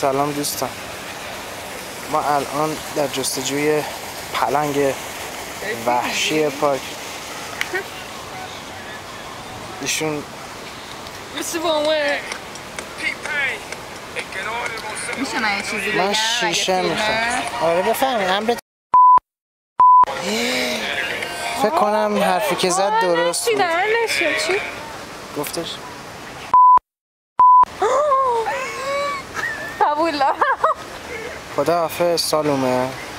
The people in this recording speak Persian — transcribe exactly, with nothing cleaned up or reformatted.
سلام دوستان، ما الان در جستجوی پلنگ وحشی پارک. ایشون میشه من یه چیزی بگم؟ من شیشه میخوام. آره بفهمی امرت. فکر کنم حرفی که زد درست بود. چی؟ گفتش قبول. خدا حافظ سالومه.